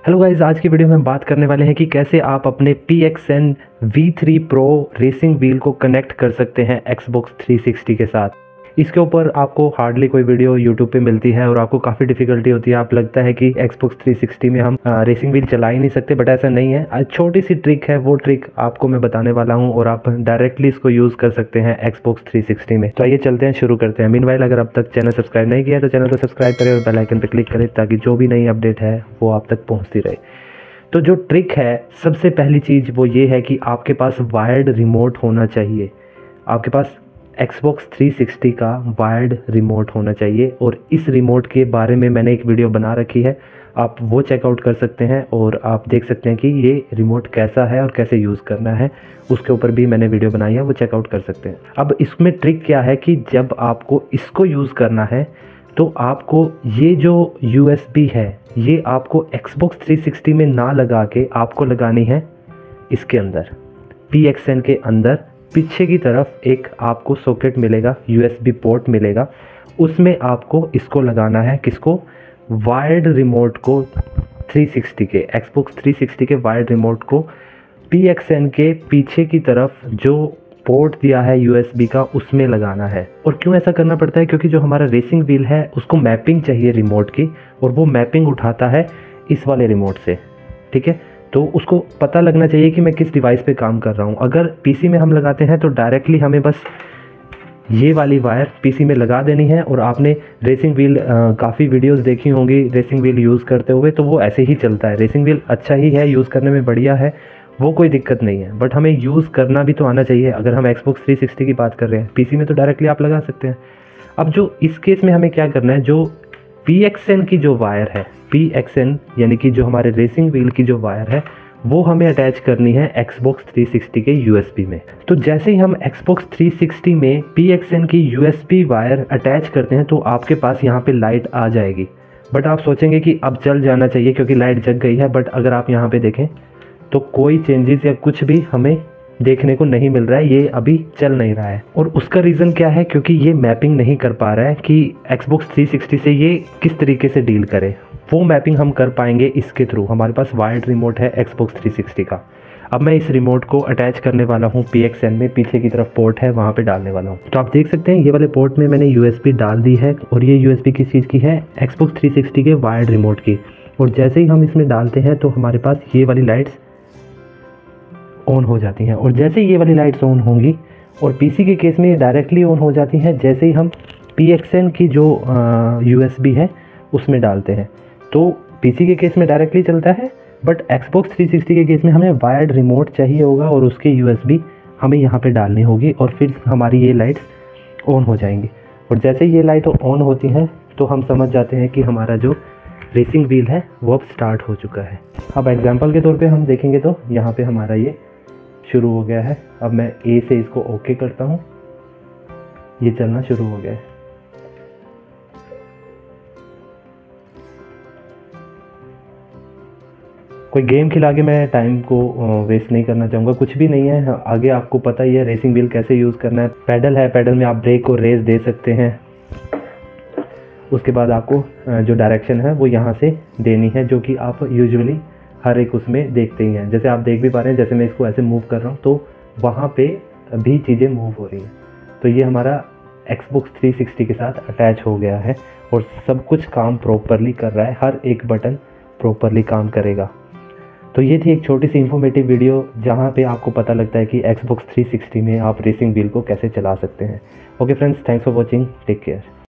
Hello guys, आज की video में हम बात करने वाले हैं कि कैसे आप अपने PXN V3 Pro racing wheel को कनेक्ट कर सकते हैं Xbox 360 के साथ। इसके ऊपर आपको हार्डली कोई वीडियो YouTube पे मिलती है और आपको काफ़ी डिफ़िकल्टी होती है। आप लगता है कि Xbox 360 में हम रेसिंग व्हील चला ही नहीं सकते, बट ऐसा नहीं है। छोटी सी ट्रिक है, वो ट्रिक आपको मैं बताने वाला हूँ और आप डायरेक्टली इसको यूज़ कर सकते हैं Xbox 360 में। तो आइए चलते हैं, शुरू करते हैं। मीनवाइल अगर अब तक चैनल सब्सक्राइब नहीं किया तो चैनल को सब्सक्राइब करें और बेल आइकन पर क्लिक करें ताकि जो भी नई अपडेट है वो आप तक पहुँचती रहे। तो जो ट्रिक है, सबसे पहली चीज़ वो ये है कि आपके पास वायर्ड रिमोट होना चाहिए। आपके पास Xbox 360 का वायर्ड रिमोट होना चाहिए और इस रिमोट के बारे में मैंने एक वीडियो बना रखी है, आप वो चेकआउट कर सकते हैं और आप देख सकते हैं कि ये रिमोट कैसा है और कैसे यूज़ करना है। उसके ऊपर भी मैंने वीडियो बनाई है, वो चेकआउट कर सकते हैं। अब इसमें ट्रिक क्या है कि जब आपको इसको यूज़ करना है तो आपको ये जो USB है ये आपको Xbox 360 में ना लगा के आपको लगानी है इसके अंदर, PXN के अंदर पीछे की तरफ एक आपको सॉकेट मिलेगा, USB पोर्ट मिलेगा, उसमें आपको इसको लगाना है। किसको? वायर्ड रिमोट को, 360 के Xbox 360 के वायर्ड रिमोट को PXN के पीछे की तरफ जो पोर्ट दिया है USB का, उसमें लगाना है। और क्यों ऐसा करना पड़ता है? क्योंकि जो हमारा रेसिंग व्हील है उसको मैपिंग चाहिए रिमोट की, और वो मैपिंग उठाता है इस वाले रिमोट से, ठीक है। तो उसको पता लगना चाहिए कि मैं किस डिवाइस पे काम कर रहा हूँ। अगर PC में हम लगाते हैं तो डायरेक्टली हमें बस ये वाली वायर PC में लगा देनी है। और आपने रेसिंग व्हील काफ़ी वीडियोस देखी होंगी रेसिंग व्हील यूज़ करते हुए, तो वो ऐसे ही चलता है। रेसिंग व्हील अच्छा ही है, यूज़ करने में बढ़िया है, वो कोई दिक्कत नहीं है, बट हमें यूज़ करना भी तो आना चाहिए। अगर हम Xbox 360 की बात कर रहे हैं, PC में तो डायरेक्टली आप लगा सकते हैं। अब जो इस केस में हमें क्या करना है, जो PXN की जो वायर है, PXN यानी कि जो हमारे रेसिंग व्हील की जो वायर है, वो हमें अटैच करनी है Xbox 360 के USB में। तो जैसे ही हम Xbox 360 में PXN की USB वायर अटैच करते हैं तो आपके पास यहाँ पे लाइट आ जाएगी। बट आप सोचेंगे कि अब चल जाना चाहिए क्योंकि लाइट जग गई है, बट अगर आप यहाँ पे देखें तो कोई चेंजेस या कुछ भी हमें देखने को नहीं मिल रहा है, ये अभी चल नहीं रहा है। और उसका रीज़न क्या है? क्योंकि ये मैपिंग नहीं कर पा रहा है कि Xbox 360 से ये किस तरीके से डील करे। वो मैपिंग हम कर पाएंगे इसके थ्रू। हमारे पास वायर्ड रिमोट है Xbox 360 का। अब मैं इस रिमोट को अटैच करने वाला हूँ PXN में, पीछे की तरफ पोर्ट है वहाँ पे डालने वाला हूँ। तो आप देख सकते हैं ये वाले पोर्ट में मैंने USB डाल दी है, और ये USB किस चीज़ की है? Xbox 360 के वायर्ड रिमोट की। और जैसे ही हम इसमें डालते हैं तो हमारे पास ये वाली लाइट्स ऑन हो जाती हैं। और जैसे ही ये वाली लाइट्स ऑन होंगी, और PC के केस में ये डायरेक्टली ऑन हो जाती हैं जैसे ही हम PXN की जो USB है उसमें डालते हैं। तो PC के केस में डायरेक्टली चलता है, बट Xbox 360 के केस में हमें वायर्ड रिमोट चाहिए होगा और उसकी USB हमें यहाँ पे डालनी होगी, और फिर हमारी ये लाइट्स ऑन हो जाएंगी। और जैसे ही ये लाइट ऑन होती हैं तो हम समझ जाते हैं कि हमारा जो रेसिंग व्हील है वो अब स्टार्ट हो चुका है। अब एग्जांपल के तौर पे हम देखेंगे तो यहाँ पे हमारा ये शुरू हो गया है। अब मैं A से इसको ओके करता हूँ, ये चलना शुरू हो गया है। कोई गेम खिला के मैं टाइम को वेस्ट नहीं करना चाहूँगा, कुछ भी नहीं है। आगे आपको पता ही है रेसिंग व्हील कैसे यूज़ करना है। पैडल है, पैडल में आप ब्रेक और रेस दे सकते हैं। उसके बाद आपको जो डायरेक्शन है वो यहाँ से देनी है, जो कि आप यूजुअली हर एक उसमें देखते ही हैं। जैसे आप देख भी पा रहे हैं, जैसे मैं इसको ऐसे मूव कर रहा हूँ तो वहाँ पे भी चीज़ें मूव हो रही हैं। तो ये हमारा Xbox 360 के साथ अटैच हो गया है और सब कुछ काम प्रॉपरली कर रहा है, हर एक बटन प्रॉपरली काम करेगा। तो ये थी एक छोटी सी इन्फॉर्मेटिव वीडियो जहाँ पे आपको पता लगता है कि Xbox 360 में आप रेसिंग व्हील को कैसे चला सकते हैं। Okay friends, thanks for watching, take care.